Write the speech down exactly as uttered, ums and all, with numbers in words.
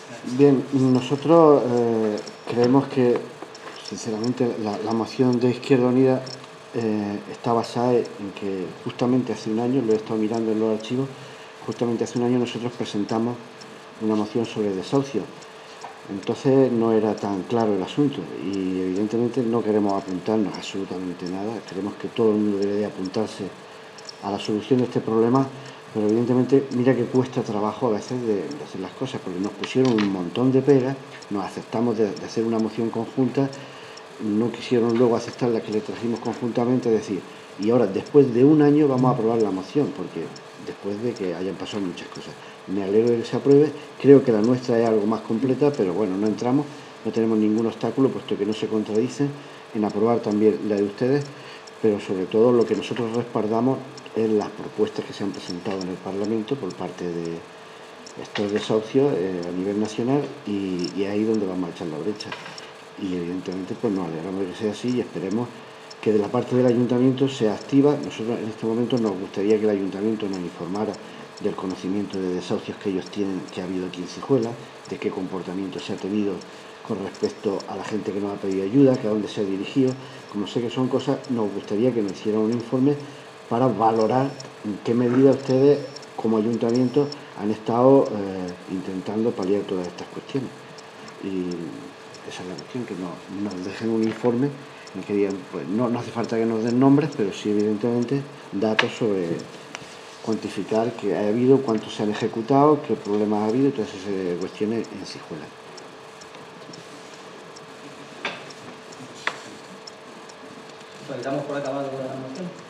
Bien, nosotros eh, creemos que, sinceramente, la, la moción de Izquierda Unida eh, está basada en que justamente hace un año, lo he estado mirando en los archivos, justamente hace un año nosotros presentamos una moción sobre desahucio. Entonces no era tan claro el asunto y evidentemente no queremos apuntarnos a absolutamente nada, queremos que todo el mundo debe de apuntarse a la solución de este problema, pero evidentemente mira que cuesta trabajo a veces de, de hacer las cosas, porque nos pusieron un montón de pegas, nos aceptamos de, de hacer una moción conjunta, no quisieron luego aceptar la que le trajimos conjuntamente, es decir, y ahora después de un año vamos a aprobar la moción, porque después de que hayan pasado muchas cosas. Me alegro de que se apruebe, creo que la nuestra es algo más completa, pero bueno, no entramos, no tenemos ningún obstáculo, puesto que no se contradicen en aprobar también la de ustedes, pero sobre todo lo que nosotros respaldamos es las propuestas que se han presentado en el Parlamento por parte de estos desahucios eh, a nivel nacional y, y ahí donde vamos a echar la brecha. Y evidentemente pues nos alegramos de que sea así y esperemos que de la parte del Ayuntamiento sea activa. Nosotros en este momento nos gustaría que el Ayuntamiento nos informara del conocimiento de desahucios que ellos tienen, que ha habido aquí en Cijuela, de qué comportamiento se ha tenido con respecto a la gente que nos ha pedido ayuda, que a dónde se ha dirigido. Como sé que son cosas, nos gustaría que nos hicieran un informe para valorar en qué medida ustedes, como ayuntamiento, han estado eh, intentando paliar todas estas cuestiones. Y esa es la cuestión, que no, nos dejen un informe en que digan, pues no, no hace falta que nos den nombres, pero sí evidentemente datos sobre cuantificar qué ha habido, cuántos se han ejecutado, qué problemas ha habido y todas esas cuestiones en Cijuela. ¿Damos por acabado con la moción?